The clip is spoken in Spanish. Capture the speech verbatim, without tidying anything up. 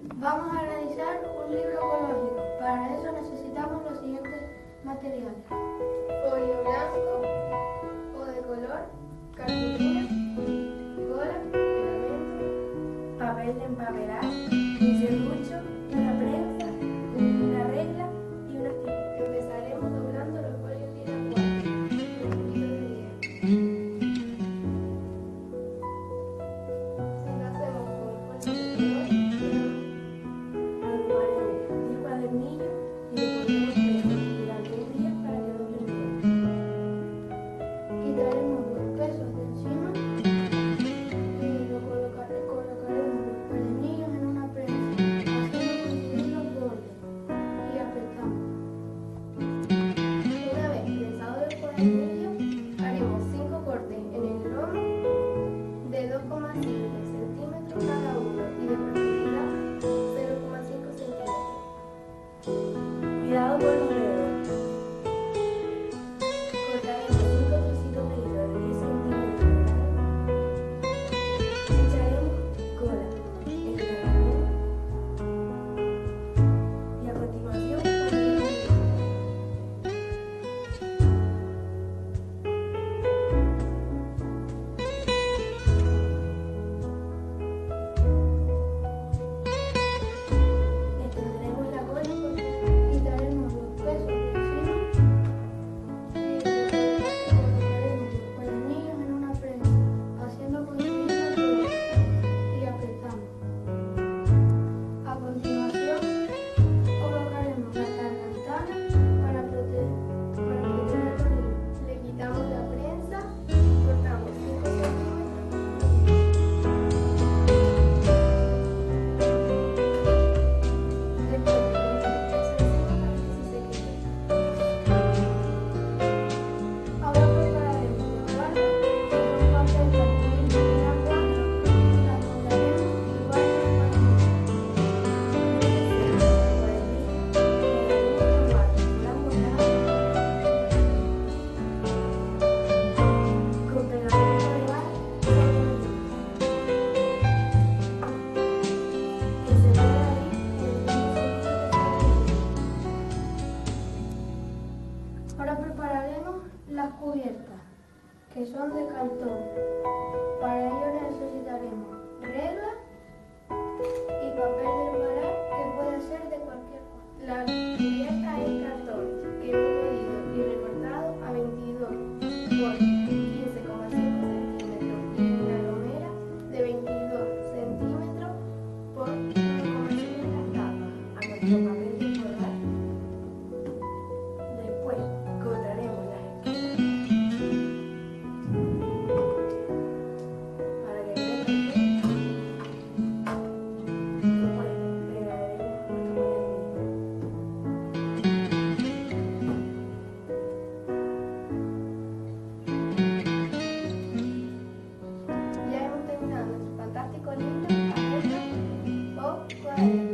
Vamos a realizar un libro ecológico. Para eso necesitamos los siguientes materiales: folio blanco o de color, cartulina, cola, pegamento, papel de empapelar, un serrucho, una prensa, una regla y unas tijeras. Empezaremos doblando los folios de A cuatro, un poquito de hielo. Haremos cinco cortes en el lomo de dos coma cinco centímetros cada uno y de profundidad cero coma cinco centímetros. Cuidado con los dedos. Cortaremos cinco trocitos de hilo de diez centímetros. Echaremos cola en cada uno y a continuación pondremos Ahora prepararemos las cubiertas, que son de cartón. Para ello necesitaremos regla y papel de embalar, que puede ser de cualquier cosa. La cubierta es cartón, que hemos medido y recortado a veintidós por quince coma cinco centímetros y una lomera de veintidós centímetros por uno coma cinco las tapas a nuestro papel de embalar. Después cortaremos las esquinas para que quede perfecto. Después pegaremos nuestro papel. Ya hemos terminado nuestro fantástico libro, Abejas o Cuadernos.